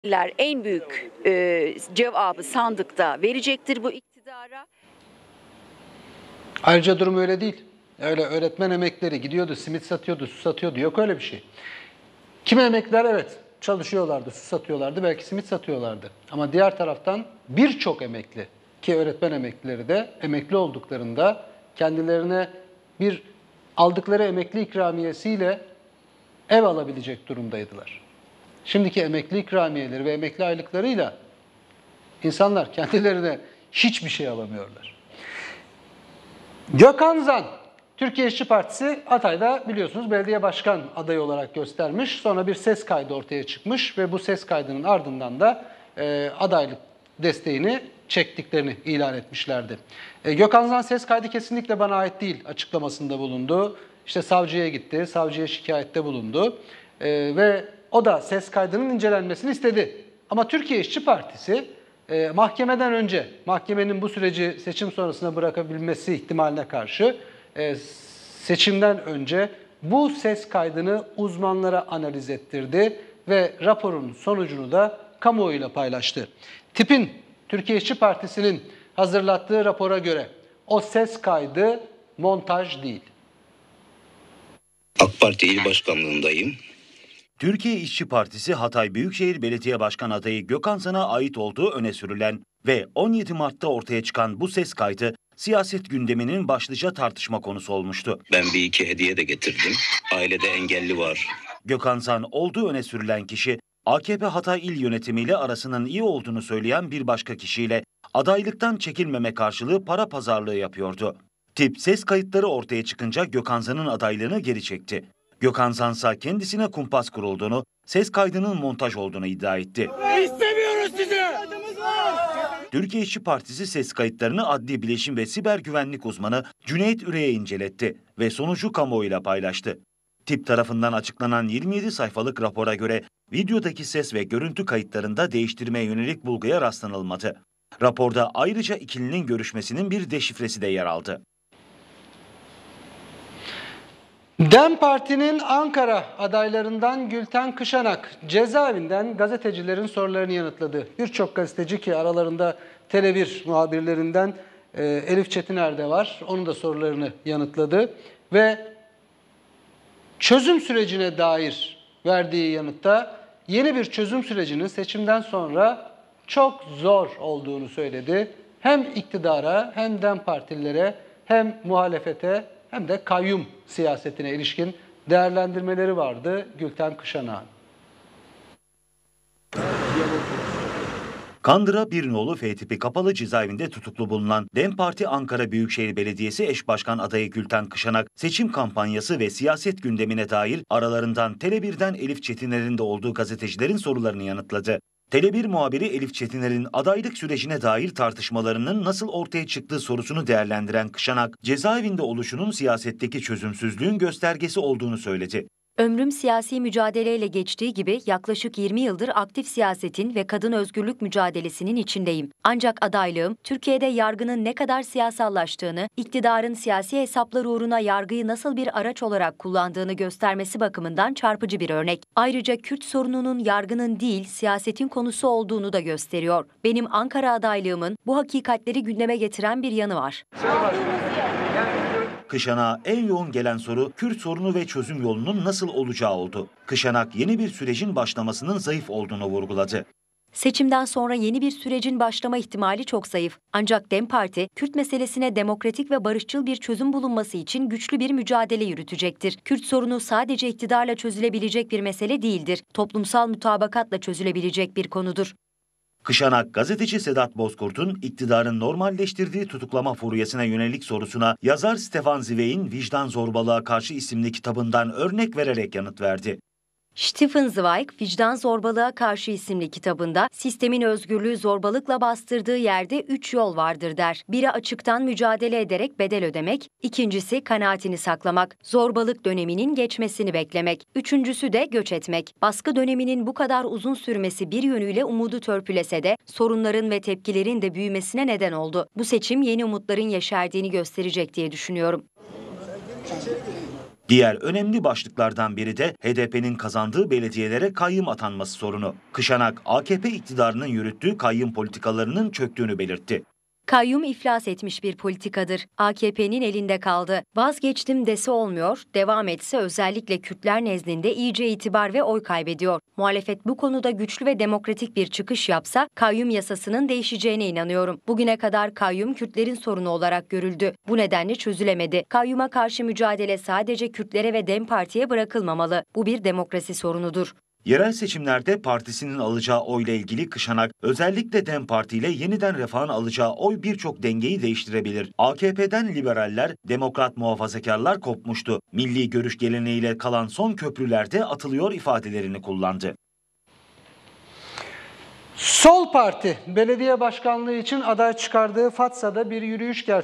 En büyük cevabı sandıkta verecektir bu iktidara. Ayrıca durum öyle değil. Öyle öğretmen emeklileri gidiyordu, simit satıyordu, su satıyordu. Yok öyle bir şey. Kimi emekliler evet çalışıyorlardı, su satıyorlardı, belki simit satıyorlardı. Ama diğer taraftan birçok emekli ki öğretmen emeklileri de emekli olduklarında kendilerine bir aldıkları emekli ikramiyesiyle ev alabilecek durumdaydılar. Şimdiki emekli ikramiyeleri ve emekli aylıklarıyla insanlar kendilerine hiçbir şey alamıyorlar. Gökhan Zan, Türkiye İşçi Partisi Hatay'da biliyorsunuz belediye başkan adayı olarak göstermiş. Sonra bir ses kaydı ortaya çıkmış ve bu ses kaydının ardından da adaylık desteğini çektiklerini ilan etmişlerdi. Gökhan Zan ses kaydı kesinlikle bana ait değil açıklamasında bulundu. İşte savcıya gitti, savcıya şikayette bulundu ve o da ses kaydının incelenmesini istedi. Ama Türkiye İşçi Partisi mahkemeden önce, mahkemenin bu süreci seçim sonrasına bırakabilmesi ihtimaline karşı seçimden önce bu ses kaydını uzmanlara analiz ettirdi ve raporun sonucunu da kamuoyuyla paylaştı. TİP'in, Türkiye İşçi Partisi'nin hazırlattığı rapora göre o ses kaydı montaj değil. AK Parti İl Başkanlığındayım. Türkiye İşçi Partisi Hatay Büyükşehir Belediye Başkan adayı Gökhan Zan'a ait olduğu öne sürülen ve 17 Mart'ta ortaya çıkan bu ses kaydı siyaset gündeminin başlıca tartışma konusu olmuştu. Ben bir iki hediye de getirdim. Ailede engelli var. Gökhan Zan olduğu öne sürülen kişi AKP Hatay İl Yönetimiyle arasının iyi olduğunu söyleyen bir başka kişiyle adaylıktan çekilmeme karşılığı para pazarlığı yapıyordu. TİP ses kayıtları ortaya çıkınca Gökhan Zan'ın adaylığını geri çekti. Gökhan Zan ise kendisine kumpas kurulduğunu, ses kaydının montaj olduğunu iddia etti. İstemiyoruz sizi! Türkiye İşçi Partisi ses kayıtlarını adli bilişim ve siber güvenlik uzmanı Cüneyt Üre'ye inceletti ve sonucu kamuoyuyla paylaştı. TİP tarafından açıklanan 27 sayfalık rapora göre videodaki ses ve görüntü kayıtlarında değiştirmeye yönelik bulguya rastlanılmadı. Raporda ayrıca ikilinin görüşmesinin bir deşifresi de yer aldı. DEM Parti'nin Ankara adaylarından Gülten Kışanak cezaevinden gazetecilerin sorularını yanıtladı. Birçok gazeteci ki aralarında Tele1 muhabirlerinden Elif Çetiner de var. Onun da sorularını yanıtladı ve çözüm sürecine dair verdiği yanıtta yeni bir çözüm sürecinin seçimden sonra çok zor olduğunu söyledi. Hem iktidara hem DEM partililere hem muhalefete hem de kayyum siyasetine ilişkin değerlendirmeleri vardı Gülten Kışanak'ın. Kandıra Bir Nolu F tipi kapalı cezaevinde tutuklu bulunan DEM Parti Ankara Büyükşehir Belediyesi eş başkan adayı Gülten Kışanak, seçim kampanyası ve siyaset gündemine dair aralarından Tele1'den Elif Çetiner'in de olduğu gazetecilerin sorularını yanıtladı. Tele1 muhabiri Elif Çetiner'in adaylık sürecine dair tartışmalarının nasıl ortaya çıktığı sorusunu değerlendiren Kışanak, cezaevinde oluşunun siyasetteki çözümsüzlüğün göstergesi olduğunu söyledi. Ömrüm siyasi mücadeleyle geçtiği gibi yaklaşık 20 yıldır aktif siyasetin ve kadın özgürlük mücadelesinin içindeyim. Ancak adaylığım, Türkiye'de yargının ne kadar siyasallaştığını, iktidarın siyasi hesaplar uğruna yargıyı nasıl bir araç olarak kullandığını göstermesi bakımından çarpıcı bir örnek. Ayrıca Kürt sorununun yargının değil, siyasetin konusu olduğunu da gösteriyor. Benim Ankara adaylığımın bu hakikatleri gündeme getiren bir yanı var. Kışanak'a en yoğun gelen soru Kürt sorunu ve çözüm yolunun nasıl olacağı oldu. Kışanak yeni bir sürecin başlamasının zayıf olduğunu vurguladı. Seçimden sonra yeni bir sürecin başlama ihtimali çok zayıf. Ancak DEM Parti, Kürt meselesine demokratik ve barışçıl bir çözüm bulunması için güçlü bir mücadele yürütecektir. Kürt sorunu sadece iktidarla çözülebilecek bir mesele değildir. Toplumsal mutabakatla çözülebilecek bir konudur. Kışanak, gazeteci Sedat Bozkurt'un iktidarın normalleştirdiği tutuklama furyasına yönelik sorusuna yazar Stefan Zweig'in Vicdan Zorbalığa Karşı isimli kitabından örnek vererek yanıt verdi. Stefan Zweig, Vicdan Zorbalığa Karşı isimli kitabında sistemin özgürlüğü zorbalıkla bastırdığı yerde 3 yol vardır der. Biri açıktan mücadele ederek bedel ödemek, ikincisi kanaatini saklamak, zorbalık döneminin geçmesini beklemek, üçüncüsü de göç etmek. Baskı döneminin bu kadar uzun sürmesi bir yönüyle umudu törpülese de sorunların ve tepkilerin de büyümesine neden oldu. Bu seçim yeni umutların yeşerdiğini gösterecek diye düşünüyorum. Diğer önemli başlıklardan biri de HDP'nin kazandığı belediyelere kayyım atanması sorunu. Kışanak, AKP iktidarının yürüttüğü kayyım politikalarının çöktüğünü belirtti. Kayyum iflas etmiş bir politikadır. AKP'nin elinde kaldı. Vazgeçtim dese olmuyor, devam etse özellikle Kürtler nezdinde iyice itibar ve oy kaybediyor. Muhalefet bu konuda güçlü ve demokratik bir çıkış yapsa kayyum yasasının değişeceğine inanıyorum. Bugüne kadar kayyum Kürtlerin sorunu olarak görüldü. Bu nedenle çözülemedi. Kayyuma karşı mücadele sadece Kürtlere ve DEM Parti'ye bırakılmamalı. Bu bir demokrasi sorunudur. Yerel seçimlerde partisinin alacağı oyla ilgili Kışanak, özellikle DEM Parti ile Yeniden Refah'ın alacağı oy birçok dengeyi değiştirebilir. AKP'den liberaller, demokrat muhafazakarlar kopmuştu. Milli görüş geleneğiyle kalan son köprülerde atılıyor ifadelerini kullandı. Sol Parti belediye başkanlığı için aday çıkardığı Fatsa'da bir yürüyüş gerçekleştirdi.